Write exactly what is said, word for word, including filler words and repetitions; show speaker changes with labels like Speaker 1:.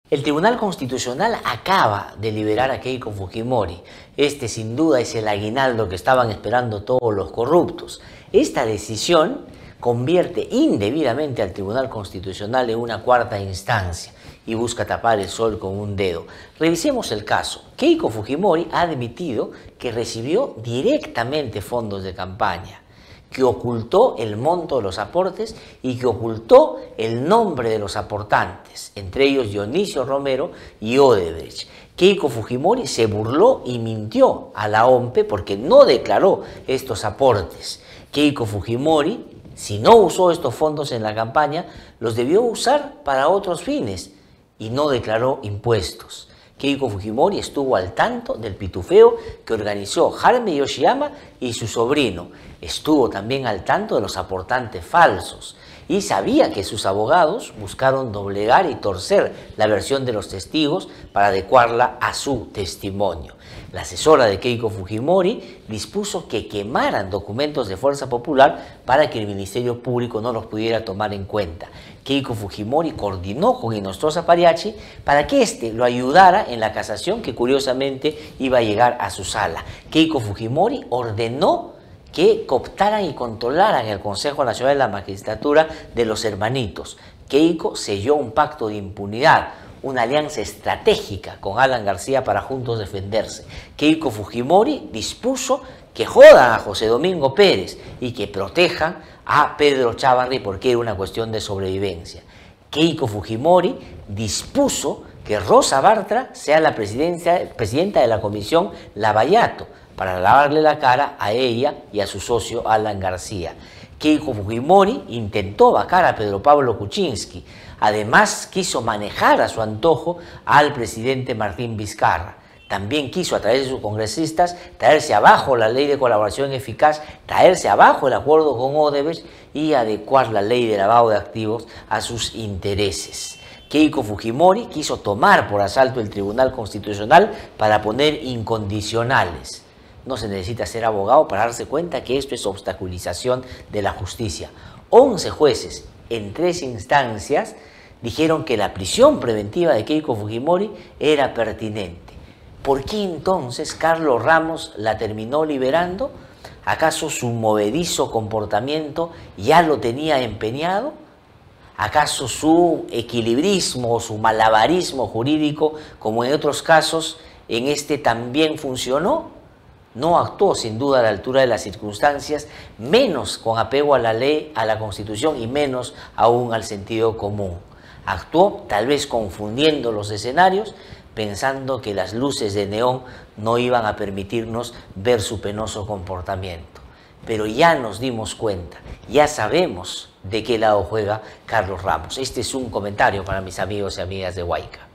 Speaker 1: El Tribunal Constitucional acaba de liberar a Keiko Fujimori. Este sin duda es el aguinaldo que estaban esperando todos los corruptos. Esta decisión convierte indebidamente al Tribunal Constitucional en una cuarta instancia y busca tapar el sol con un dedo. Revisemos el caso. Keiko Fujimori ha admitido que recibió directamente fondos de campaña, que ocultó el monto de los aportes y que ocultó el nombre de los aportantes, entre ellos Dionisio Romero y Odebrecht. Keiko Fujimori se burló y mintió a la O M P E porque no declaró estos aportes. Keiko Fujimori, si no usó estos fondos en la campaña, los debió usar para otros fines y no declaró impuestos. Keiko Fujimori estuvo al tanto del pitufeo que organizó Jaime Yoshiyama y su sobrino. Estuvo también al tanto de los aportantes falsos y sabía que sus abogados buscaron doblegar y torcer la versión de los testigos para adecuarla a su testimonio. La asesora de Keiko Fujimori dispuso que quemaran documentos de Fuerza Popular para que el Ministerio Público no los pudiera tomar en cuenta. Keiko Fujimori coordinó con Inostroza Pariachi para que éste lo ayudara en la casación que curiosamente iba a llegar a su sala. Keiko Fujimori ordenó que cooptaran y controlaran el Consejo Nacional de la Magistratura de los hermanitos. Keiko selló un pacto de impunidad, una alianza estratégica con Alan García para juntos defenderse. Keiko Fujimori dispuso que jodan a José Domingo Pérez y que protejan a Pedro Chávarri porque era una cuestión de sobrevivencia. Keiko Fujimori dispuso que Rosa Bartra sea la presidenta de la comisión Lavallato para lavarle la cara a ella y a su socio Alan García. Keiko Fujimori intentó vacar a Pedro Pablo Kuczynski. Además, quiso manejar a su antojo al presidente Martín Vizcarra. También quiso, a través de sus congresistas, traerse abajo la ley de colaboración eficaz, traerse abajo el acuerdo con Odebrecht y adecuar la ley de lavado de activos a sus intereses. Keiko Fujimori quiso tomar por asalto el Tribunal Constitucional para poner incondicionales. No se necesita ser abogado para darse cuenta que esto es obstaculización de la justicia. once jueces en tres instancias dijeron que la prisión preventiva de Keiko Fujimori era pertinente. ¿Por qué entonces Carlos Ramos la terminó liberando? ¿Acaso su movedizo comportamiento ya lo tenía empeñado? ¿Acaso su equilibrismo o su malabarismo jurídico, como en otros casos, en este también funcionó? No actuó sin duda a la altura de las circunstancias, menos con apego a la ley, a la Constitución y menos aún al sentido común. Actuó tal vez confundiendo los escenarios, pensando que las luces de neón no iban a permitirnos ver su penoso comportamiento. Pero ya nos dimos cuenta, ya sabemos de qué lado juega Carlos Ramos. Este es un comentario para mis amigos y amigas de Huayca.